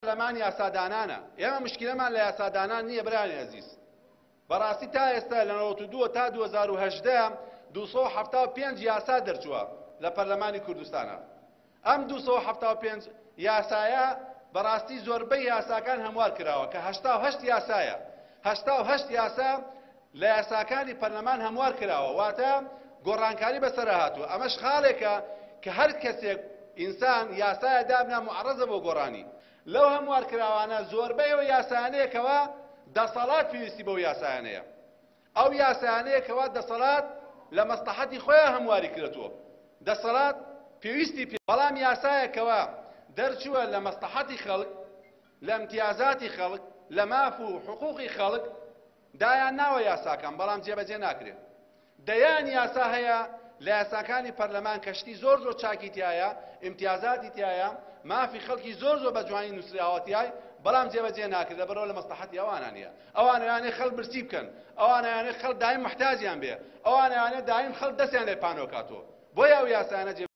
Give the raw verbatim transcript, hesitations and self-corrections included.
پەرلەمان یاسادانانە. ئێمە مشکلەمان لە یاسادانان نییە برانی عەزیز. بەڕاستی تا ئێستا لە نەوەت و دوو تا دوو هەزار و هەژدە دووسە و حەفتا و پێنج یاسا دەرچووە لە پەرلەمانی کوردستانە. ئەم دووسە و حەفتا و پێنج یاسایە بەڕاستی زۆربەی یاساکان هەموار کراوە کە هەشتا و هەشت یاسایە. هەشتا و هەشت یاسا لە یاساکانی پەرلەمان هەموار کراوە، واتە گۆڕانکاری بەسەر هاتووە. ئەمەش خاڵێکە کە هەر کەسێک ئینسان یاسایە دابنا معرەزە بۆ گۆڕانی. لەو هەموار کراوانە زۆربەی ئەو یاسانەیەکەوە دەسەڵات پێویستی بەو یاسایانەیە. ئەو یاسایانەیەکەوە دەسەڵات لە مەسلحەتی خۆیان هەمواری کردووە. دەسەڵات پێویستی پێ بەڵام یاسایەکەوە دەرچووە لە مەسلحەتی خەڵک، لە امتیازاتی خەڵک، لە ماف و حقوقی خەڵک دایان ناوە یاساکان، بەڵام جێبەجێ ناکرێت. دەیان یاسا هەیە لە یاساکانی پەرلەمان کەشتی زۆر زۆر چاکی تایە، امتیازاتی تایە، مافی خەڵکی زۆر زۆر بە جوانی نووسراوەتیای، بەڵام جێبەجێ ناکرێت بەرەوە لە مەسلحەتی ئەوانە نییە. ئەوانەیانێ خەڵک برسی بکەن، ئەوانەیانێ خەڵک دایم محتاجیان بێ، ئەوانەیانێ دایم خەڵک دەستیان لێ پانۆ کاتەوە. بۆیە ئەو یاسانە